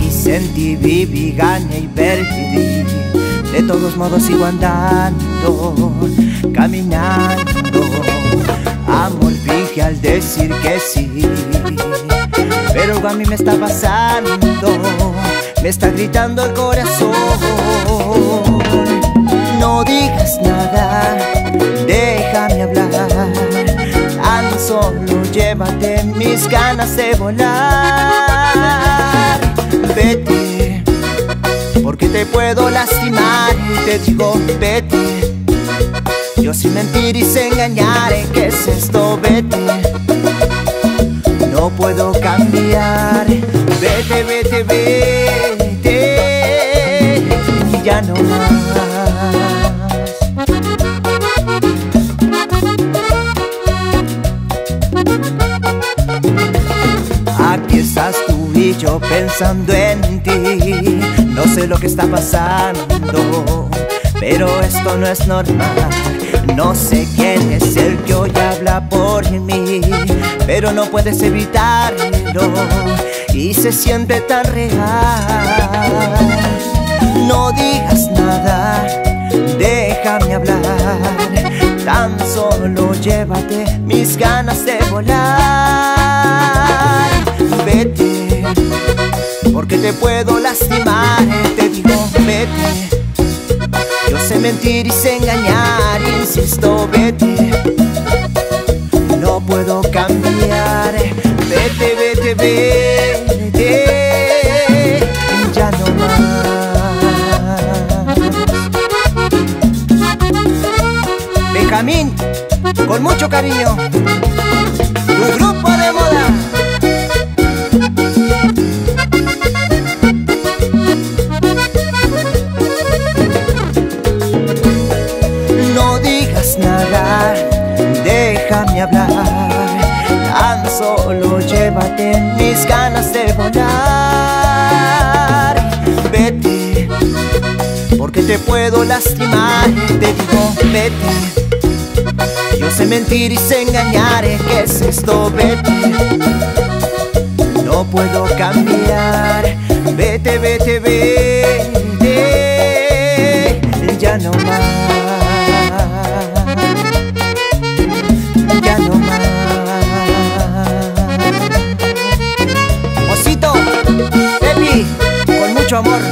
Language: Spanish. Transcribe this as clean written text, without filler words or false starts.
y sentí, viví, gané y perdí. De todos modos sigo andando, caminando. Amor dije al decir que sí, pero algo a mí me está pasando, me está gritando el corazón. No digas nada, déjame hablar, tan solo llévate mis ganas de volar. Vete, porque te puedo lastimar, te digo vete. Yo sin mentir y sin engañar, ¿qué es esto? Vete, no puedo cambiar. Vete, vete, vete, y ya no más. Aquí estás tú y yo pensando en ti. No sé lo que está pasando, pero esto no es normal. No sé quién es el que hoy habla por mí, pero no puedes evitarlo y se siente tan real. No digas nada, déjame hablar, tan solo llévate mis ganas de volar. Vete, porque te puedo lastimar, te digo vete. Yo sé mentir y sé engañar, insisto, vete. No puedo cambiar. Vete, vete, vete, ya no más. Benjamín, con mucho cariño, tu grupo de moda. Nada, déjame hablar, tan solo llévate mis ganas de volar. Vete, porque te puedo lastimar, te digo vete. Yo sé mentir y sé engañar, ¿qué es esto? Vete, no puedo cambiar. Vete, vete, vete, ya no más. Ya no más. Osito, Pepi, con mucho amor.